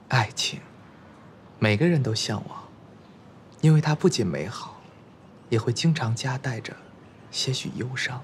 爱情，每个人都向往，因为它不仅美好，也会经常夹带着些许忧伤。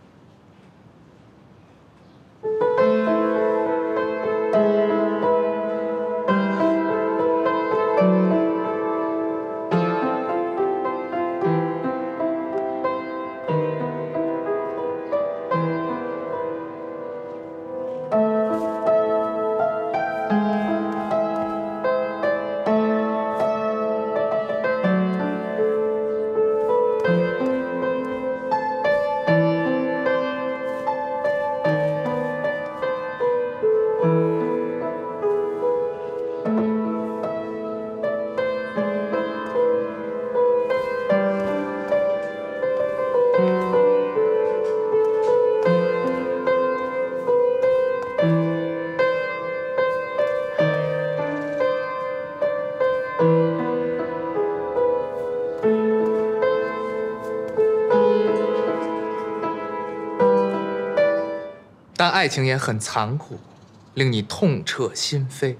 但爱情也很残酷，令你痛彻心扉。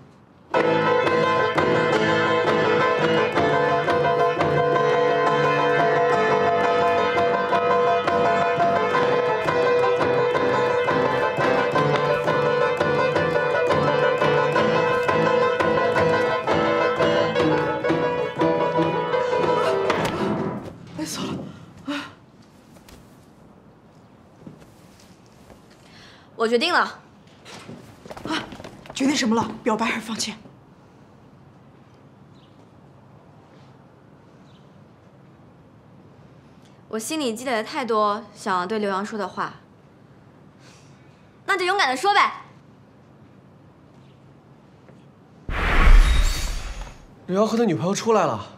累死了！ 我决定了。 啊，决定什么了？表白还是放弃？ 我心里积累了太多想要对刘洋说的话，那就勇敢的说呗。 刘洋和他女朋友出来了。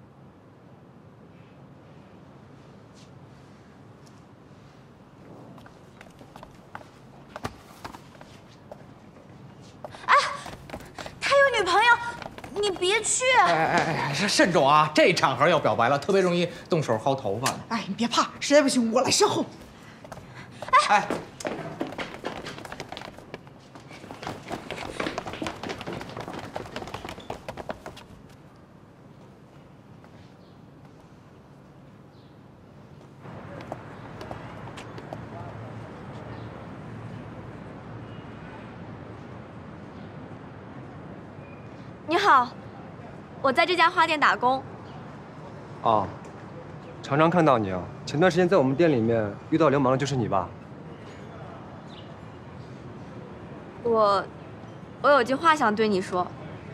你别去！ 慎重啊！这场合要表白了，特别容易动手薅头发。 哎，你别怕，实在不行我来身后。 哎， 你好，我在这家花店打工。 哦，常常看到你啊。前段时间在我们店里面遇到流氓的就是你吧？ 我有句话想对你说。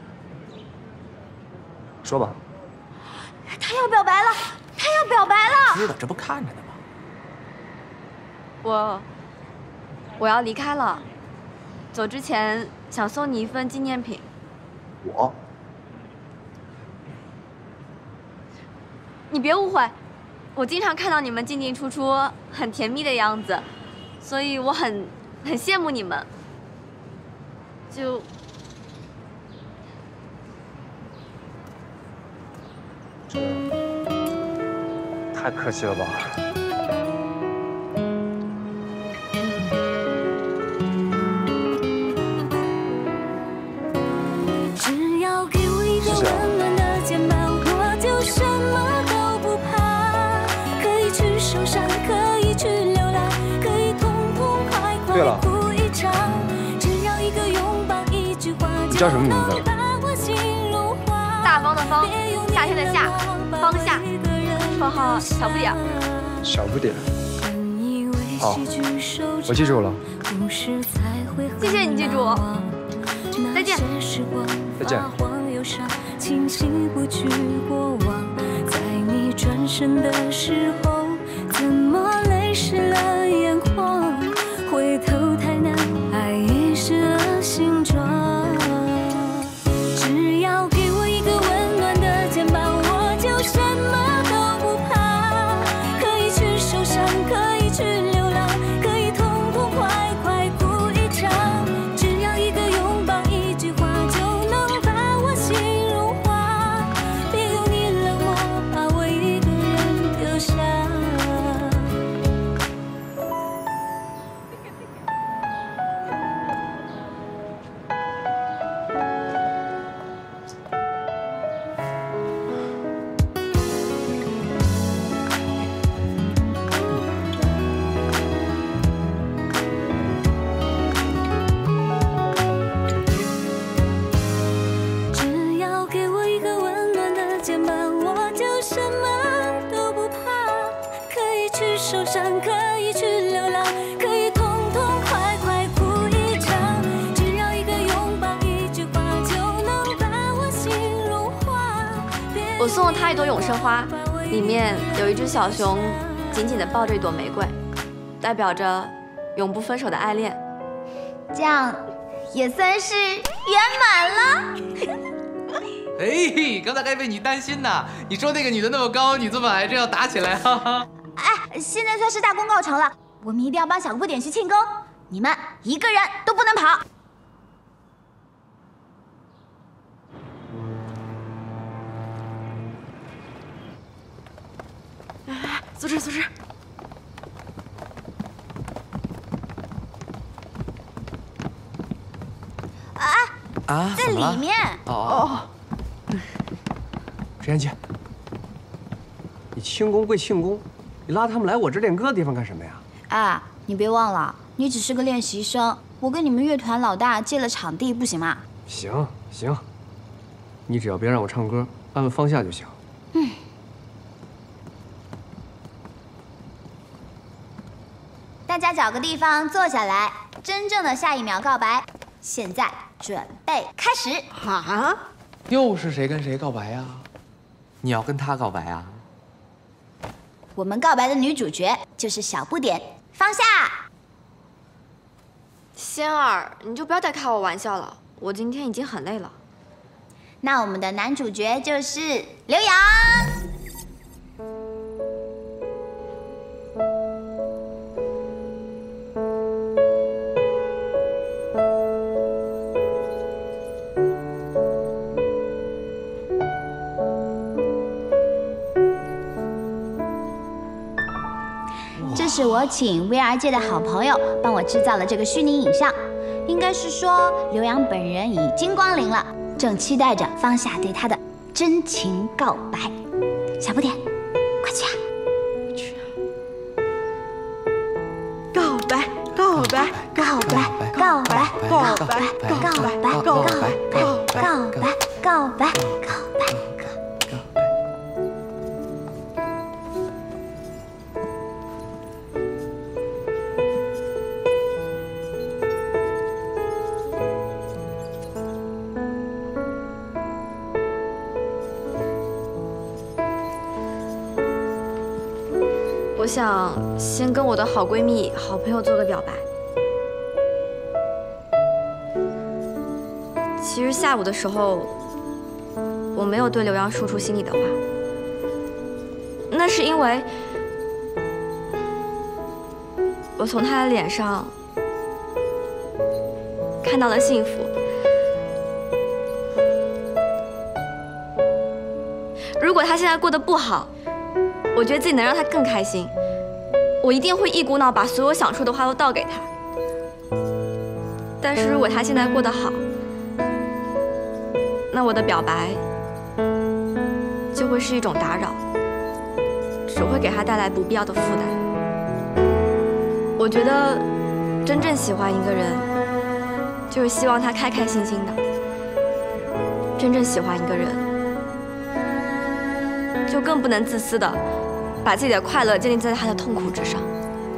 说吧。 他要表白了，他要表白了！ 知道，这不看着呢吗？我要离开了，走之前想送你一份纪念品。你别误会，我经常看到你们进进出出，很甜蜜的样子，所以我很羡慕你们。 这太客气了吧？谢谢啊。对了，你叫什么名字？ 大方的方，夏天的夏，方夏，绰号小不点。 小不点。好，我记住了。 谢谢你记住我。再见。 再见。 清晰不去过往，在你转身的时候，怎么泪湿了眼眶？回头太难，爱已失了形状。只要给我一个温暖的肩膀，我就什么都不怕。可以去受伤，可以去流浪，可以痛痛快快哭一场。只要一个拥抱，一句话，就能把我心融化。别用你冷漠把我一个人丢下。 我送了他一朵永生花，里面有一只小熊紧紧地抱着一朵玫瑰，代表着永不分手的爱恋。 这样也算是圆满了。 哎，刚才还为你担心呢。你说那个女的那么高，你这么矮，这要打起来，哈哈。 哎，现在算是大功告成了，我们一定要帮小不点去庆功，你们一个人都不能跑。 来，坐这，坐这。 啊， 在里面。 哦。 石岩姐，你庆功归庆功，你拉他们来我这练歌的地方干什么呀？ 哎，你别忘了，你只是个练习生，我跟你们乐团老大借了场地，不行吗？ 行行，你只要别让我唱歌，安稳放下就行。 嗯。大家找个地方坐下来，真正的下一秒告白。现在准备开始。 啊？ 又是谁跟谁告白呀？你要跟他告白啊？ 我们告白的女主角就是小不点方夏。 仙儿，你就不要再开我玩笑了，我今天已经很累了。 那我们的男主角就是刘洋。这是我请 VR 界的好朋友帮我制造了这个虚拟影像，应该是说刘洋本人已经光临了，正期待着方夏对他的真情告白。小不点，快去啊！ 去啊！告白，告白，告白，告白，告白，告白，告白，告白，告白，告白。 我想先跟我的好闺蜜、好朋友做个表白。其实下午的时候，我没有对刘洋说出心里的话，那是因为我从他的脸上看到了幸福。如果他现在过得不好，我觉得自己能让他更开心，我一定会一股脑把所有想说的话都倒给他。但是如果他现在过得好，那我的表白就会是一种打扰，只会给他带来不必要的负担。我觉得真正喜欢一个人，就是希望他开开心心的。真正喜欢一个人，就更不能自私的把自己的快乐建立在他的痛苦之上。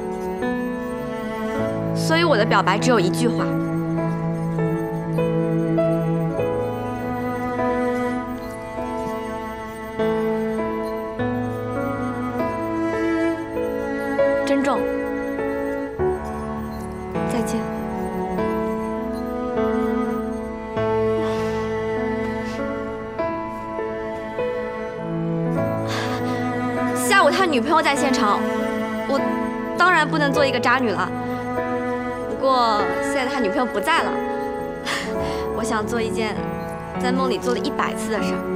所以我的表白只有一句话：珍重，再见。下午他女朋友在现场，我当然不能做一个渣女了。不过现在他女朋友不在了，我想做一件在梦里做了100次的事儿。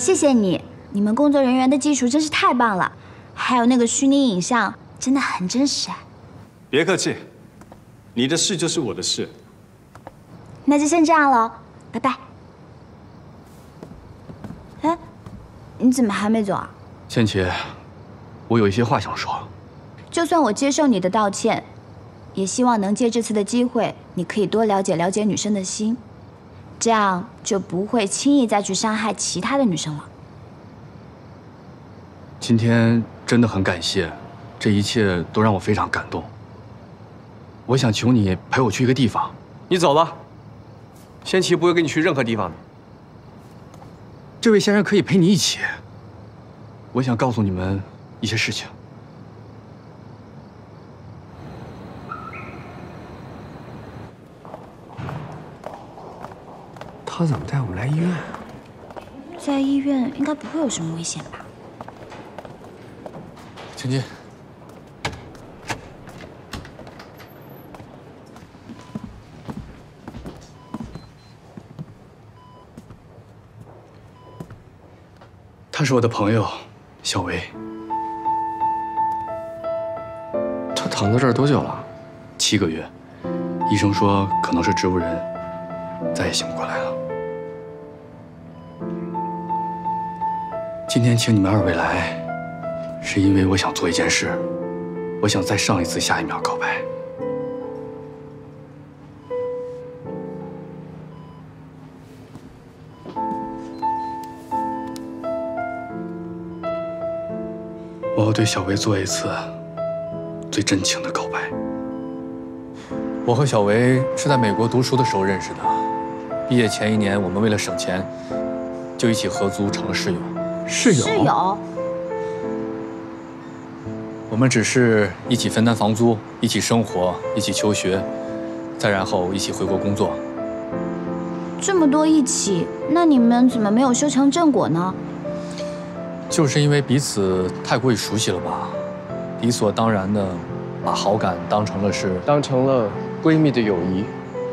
谢谢你，你们工作人员的技术真是太棒了，还有那个虚拟影像真的很真实哎。 别客气，你的事就是我的事。 那就先这样了，拜拜。哎，你怎么还没走啊？ 仙琪，我有一些话想说。 就算我接受你的道歉，也希望能借这次的机会，你可以多了解了解女生的心，这样就不会轻易再去伤害其他的女生了。 今天真的很感谢，这一切都让我非常感动。我想求你陪我去一个地方。 你走吧，仙琪不会跟你去任何地方的。 这位先生可以陪你一起。我想告诉你们一些事情。 他怎么带我们来医院啊？ 在医院应该不会有什么危险吧？ 请进。他是我的朋友，小维。 他躺在这儿多久了 ？7个月，医生说可能是植物人，再也醒不过来了。今天请你们2位来，是因为我想做一件事，我想再上一次下一秒告白。我要对小维做一次最真情的告白。我和小维是在美国读书的时候认识的，毕业前1年，我们为了省钱，就一起合租成了室友。 室友？ 我们只是一起分担房租，一起生活，一起求学，再然后一起回国工作。 这么多一起，那你们怎么没有修成正果呢？ 就是因为彼此太过于熟悉了吧，理所当然的把好感当成了闺蜜的友谊。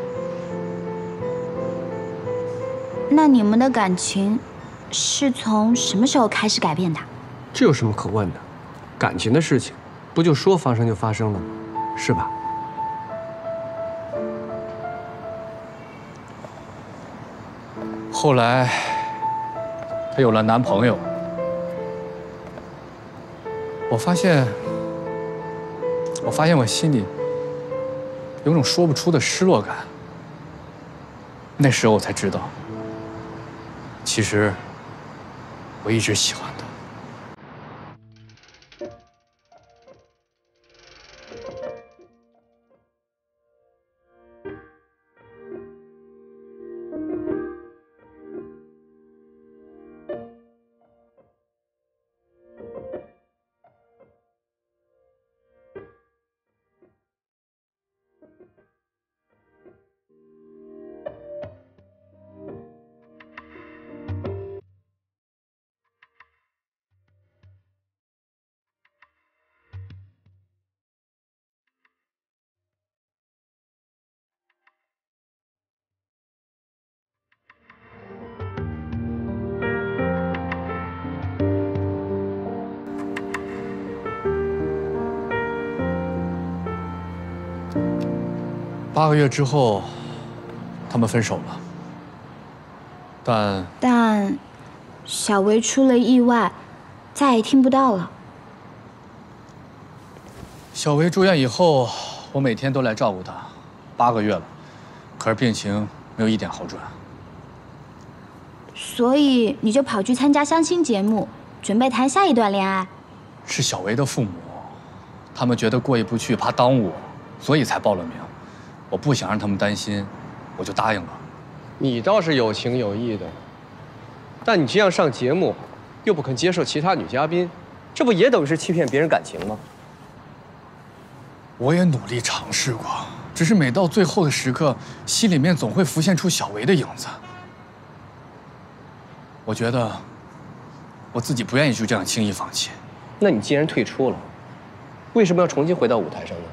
那你们的感情是从什么时候开始改变的？ 这有什么可问的？感情的事情，不就说发生就发生了吗？是吧？ 后来，她有了男朋友。我发现我心里有种说不出的失落感。那时候我才知道，其实我一直喜欢他。8个月之后，他们分手了。但小维出了意外，再也听不到了。 小维住院以后，我每天都来照顾她，8个月了，可是病情没有一点好转。 所以你就跑去参加相亲节目，准备谈下一段恋爱？ 是小维的父母，他们觉得过意不去，怕耽误我，所以才报了名。我不想让他们担心，我就答应了。 你倒是有情有义的，但你这样上节目，又不肯接受其他女嘉宾，这不也等于是欺骗别人感情吗？ 我也努力尝试过，只是每到最后的时刻，心里面总会浮现出小维的影子。我觉得我自己不愿意就这样轻易放弃。 那你既然退出了，为什么要重新回到舞台上呢？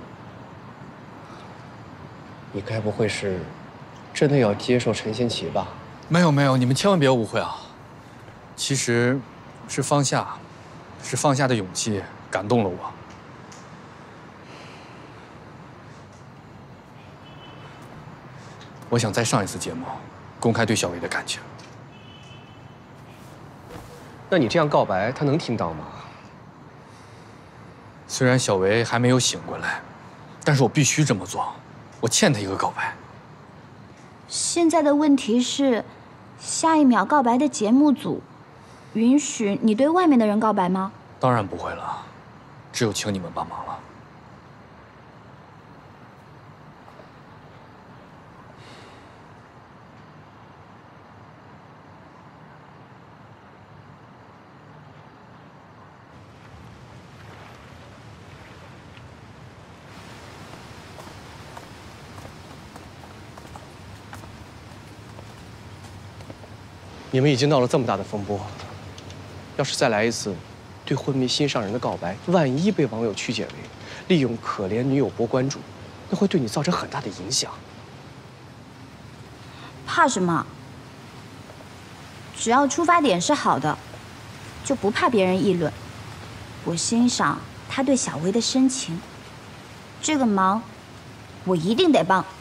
你该不会是真的要接受陈仙琪吧？ 没有，你们千万别误会啊！ 其实，是放下的勇气感动了我。我想再上一次节目，公开对小薇的感情。 那你这样告白，他能听到吗？ 虽然小薇还没有醒过来，但是我必须这么做，我欠她一个告白。 现在的问题是，下一秒告白的节目组允许你对外面的人告白吗？ 当然不会了，只有请你们帮忙了。 你们已经闹了这么大的风波，要是再来一次对昏迷心上人的告白，万一被网友曲解为利用可怜女友博关注，那会对你造成很大的影响。 怕什么？只要出发点是好的，就不怕别人议论。我欣赏他对小薇的深情，这个忙我一定得帮。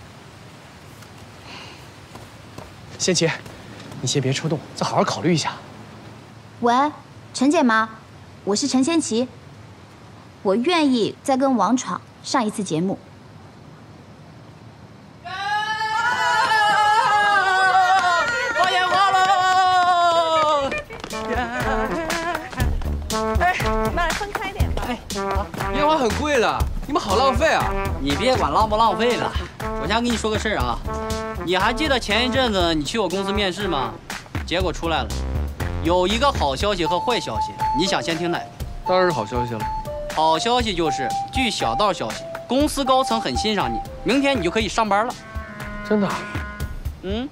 仙琪，你先别冲动，再好好考虑一下。 喂，陈姐吗？我是陈仙琪，我愿意再跟王闯上一次节目。 放烟花喽！ 哎，你们俩分开点吧。哎， 烟花很贵的，你们好浪费啊！ 你别管浪不浪费了，我先跟你说个事儿啊。你还记得前一阵子你去我公司面试吗？结果出来了，有一个好消息和坏消息，你想先听哪个？ 当然是好消息了。 好消息就是，据小道消息，公司高层很欣赏你，明天你就可以上班了。 真的？ 嗯。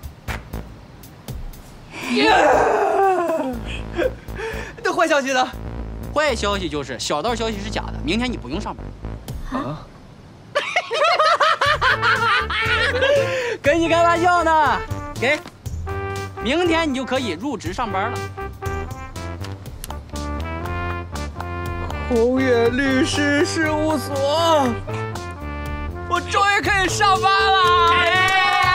那坏消息呢？ 坏消息就是小道消息是假的，明天你不用上班。啊？跟你开玩笑呢，给，明天你就可以入职上班了。 宏远律师事务所，我终于可以上班了！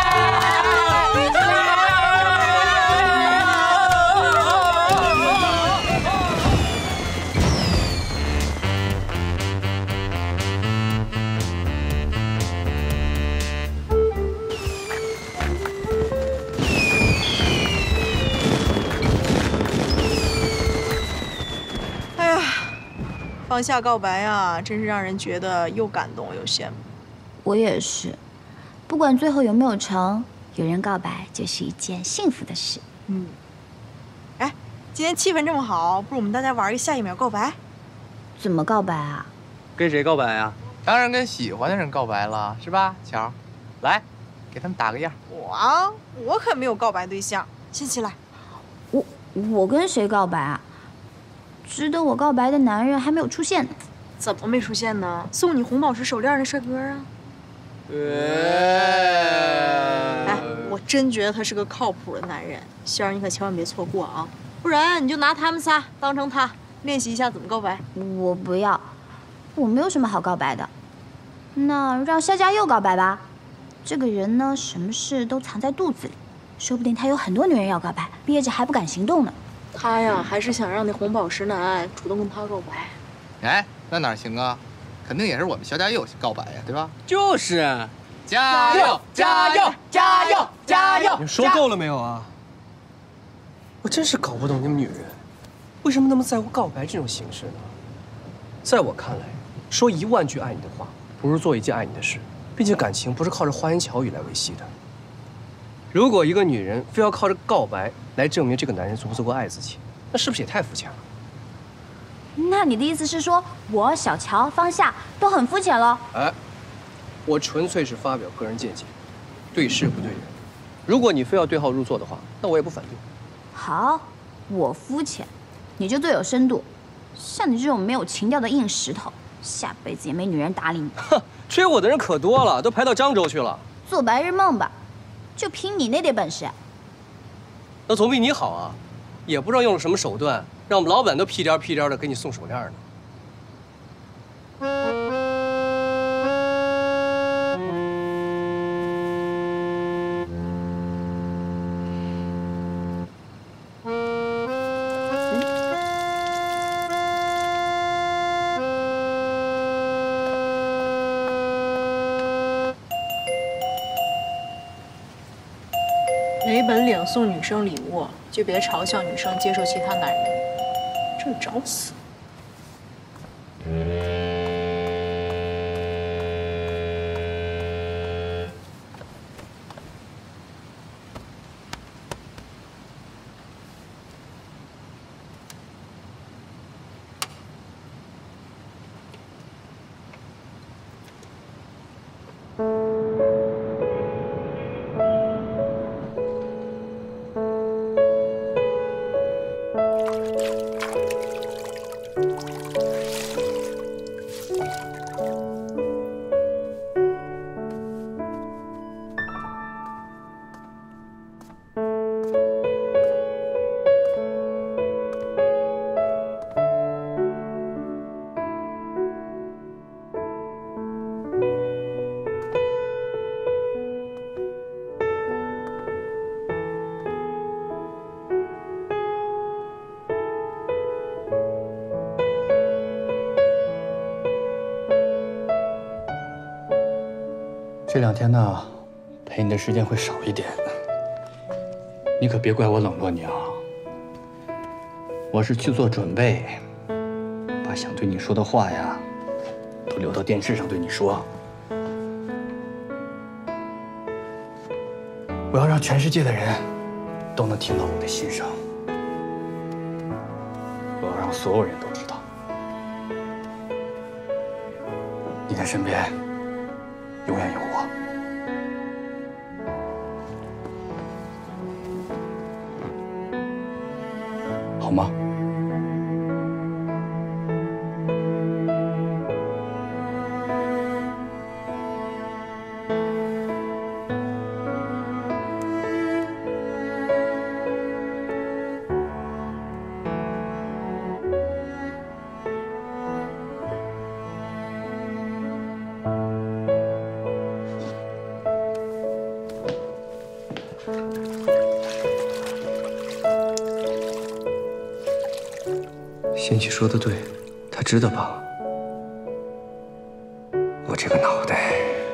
放下告白啊，真是让人觉得又感动又羡慕。 我也是，不管最后有没有成，有人告白就是一件幸福的事。 嗯。哎，今天气氛这么好，不如我们大家玩一个下一秒告白？ 怎么告白啊？ 跟谁告白啊？ 当然跟喜欢的人告白了，是吧，乔？来，给他们打个样。 我可没有告白对象。先起来。 我跟谁告白啊？值得我告白的男人还没有出现呢。 怎么没出现呢？送你红宝石手链的帅哥啊！哎，我真觉得他是个靠谱的男人，仙儿你可千万别错过啊！不然你就拿他们仨当成他，练习一下怎么告白。 我不要，我没有什么好告白的。那让夏家佑告白吧。这个人呢，什么事都藏在肚子里，说不定他有很多女人要告白，憋着还不敢行动呢。 他呀，还是想让那红宝石男主动跟他告白。 哎，那哪行啊？肯定也是我们肖家佑告白呀，对吧？ 就是， 加油， 加油，加油，加油！ 你说够了没有啊？我真是搞不懂你们女人，为什么那么在乎告白这种形式呢？在我看来，说10000句爱你的话，不如做一件爱你的事。毕竟感情不是靠着花言巧语来维系的。如果一个女人非要靠着告白来证明这个男人足不足够爱自己，那是不是也太肤浅了？ 那你的意思是说，我小乔、方夏都很肤浅了？ 哎，我纯粹是发表个人见解，对事不对人。如果你非要对号入座的话，那我也不反对。 好，我肤浅，你就最有深度。像你这种没有情调的硬石头，下辈子也没女人搭理你。 哼，追我的人可多了，都排到漳州去了。 做白日梦吧。就凭你那点本事， 那总比你好啊！ 也不知道用了什么手段，让我们老板都屁颠屁颠的给你送手链呢。 没本领送女生礼物，就别嘲笑女生接受其他男人，这是找死。 这2天呢，陪你的时间会少一点，你可别怪我冷落你啊。我是去做准备，把想对你说的话呀，都留到电视上对你说。我要让全世界的人都能听到我的心声，我要让所有人都知道，你的身边永远有我。好吗？ 仙曲说的对，他知道吧？我这个脑袋。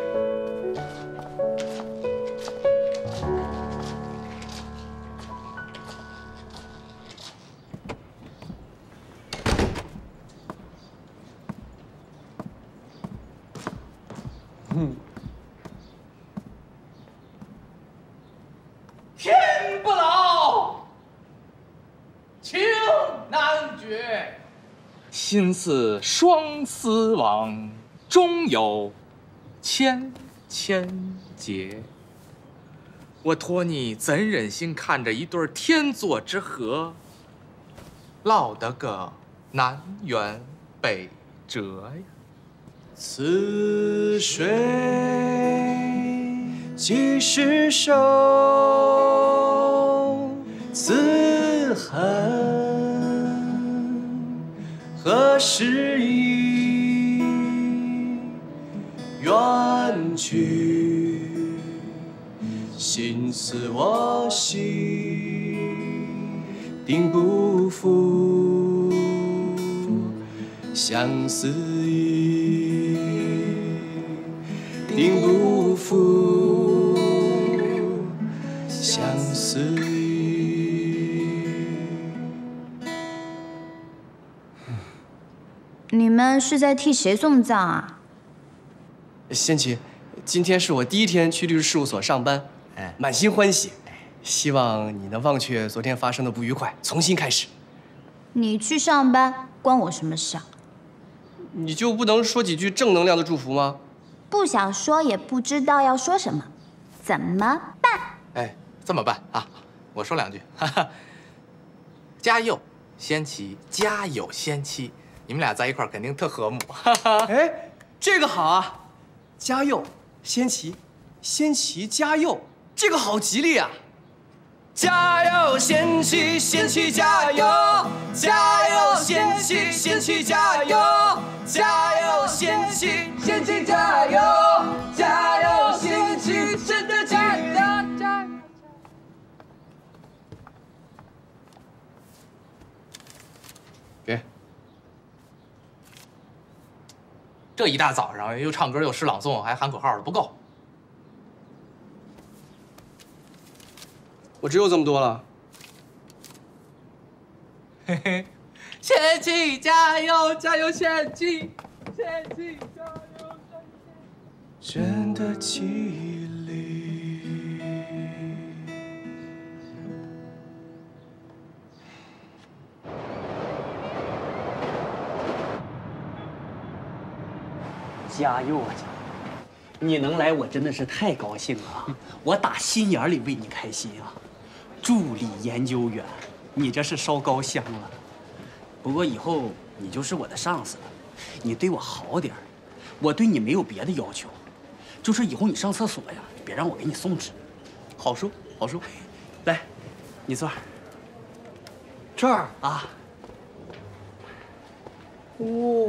天不老，情难绝。心似双丝网，终有千千结。我托你怎忍心看着一对天作之合，落得个南辕北辙呀！ 此水几时收？此恨何时已远去？心似我心，定不负相思意，定不负相思意。 你们是在替谁送葬啊？ 仙琪，今天是我第1天去律师事务所上班，满心欢喜。希望你能忘却昨天发生的不愉快，重新开始。 你去上班关我什么事啊？ 你就不能说几句正能量的祝福吗？ 不想说也不知道要说什么，怎么办？ 哎，这么办啊？我说2句，哈哈。加油，仙琪！加油，仙妻！你们俩在一块儿肯定特和睦，哈哈。 哎，这个好啊！加油，仙琪！仙琪加油，这个好吉利啊！ 加油，贤妻，贤妻加油！加油，贤妻，贤妻加油！加油，贤妻，贤妻加油！加油，贤妻，真的加油！加油！ 给。这一大早上又唱歌又诗朗诵，还喊口号的，不够。 我只有这么多了。 嘿嘿，贤妻加油，加油，贤妻，贤妻加油，加油！ 真的记忆里， 加油啊！你能来，我真的是太高兴了啊！我打心眼里为你开心啊！ 助理研究员，你这是烧高香了。不过以后你就是我的上司了，你对我好点儿。我对你没有别的要求，就是以后你上厕所呀，别让我给你送纸。 好说好说。 来，你坐。 这儿啊。 哇，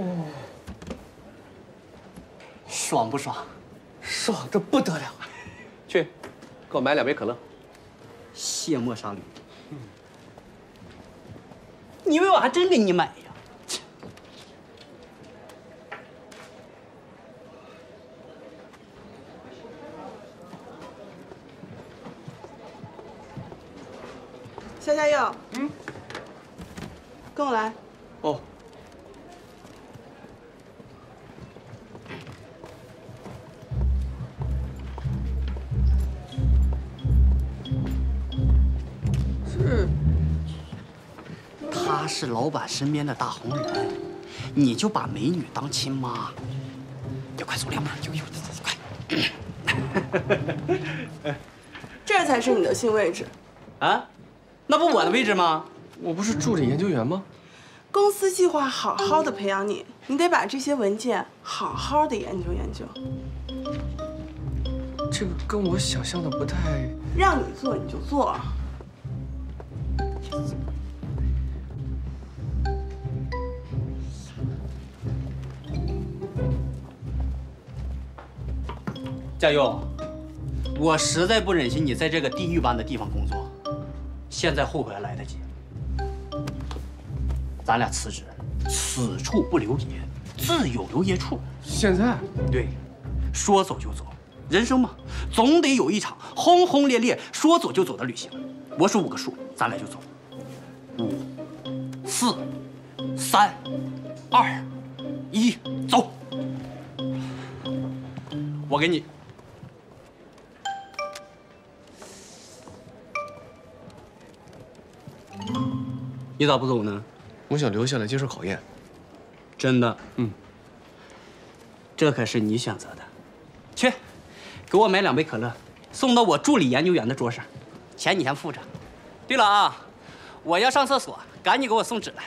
爽不爽？ 爽得不得了！去，给我买2杯可乐。 卸磨杀驴，你以为我还真给你买呀？ 夏夏佑，跟我来。 哦。 他是老板身边的大红人，你就把美女当亲妈。你快走2步，快！ 这才是你的新位置。 啊？那不我的位置吗？ 我不是助理研究员吗？ 公司计划好好的培养你，你得把这些文件好好的研究研究。 这个跟我想象的不太…… 让你做你就做。 加油！我实在不忍心你在这个地狱般的地方工作，现在后悔还来得及。咱俩辞职，此处不留爷，自有留爷处。 现在？ 对，说走就走。人生嘛，总得有一场轰轰烈烈、说走就走的旅行。我数5个数，咱俩就走。5、4、3、2、1，走！我给你。 你咋不走呢？ 我想留下来接受考验。 真的？ 嗯。 这可是你选择的。去，给我买2杯可乐，送到我助理研究员的桌上，钱你先付着。对了啊，我要上厕所，赶紧给我送纸来。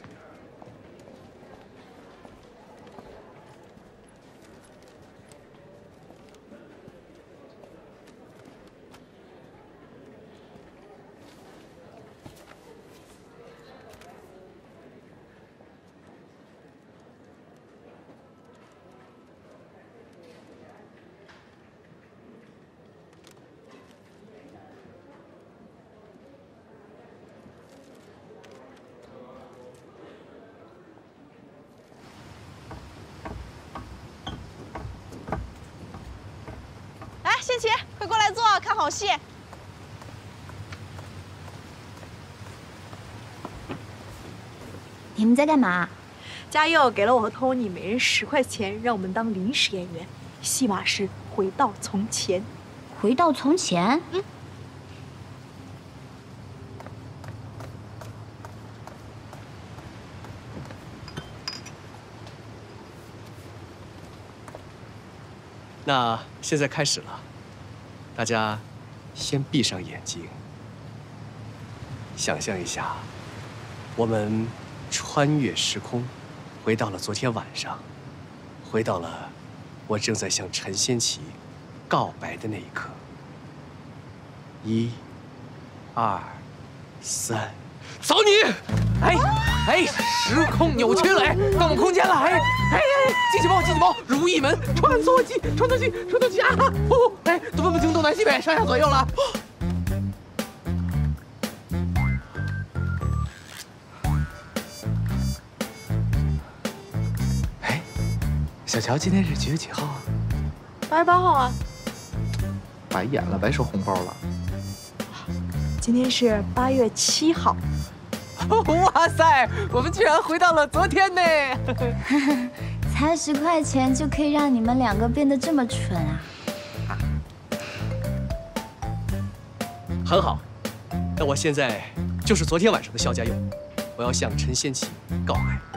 仙琪，快过来坐，看好戏。 你们在干嘛？ 嘉佑给了我和 Tony 每人10块钱，让我们当临时演员。戏码是《回到从前》。 回到从前？ 嗯。 那现在开始了。 大家先闭上眼睛，想象一下，我们穿越时空，回到了昨天晚上，回到了我正在向陈仙琪告白的那一刻。1、 2、3， 走你！哎，时空扭曲了，哎，到我们空间了，哎，机器猫，如意门，穿梭机啊！哦，哎，都分不清东南西北，上下左右了。 哎，小乔今天是几月几号啊 8月8号啊。 白眼了，白收红包了。 今天是8月7号。 哇塞，我们居然回到了昨天呢！ 才10块钱就可以让你们2个变得这么蠢啊！ 很好，那我现在就是昨天晚上的肖家佑，我要向陈仙琪告白。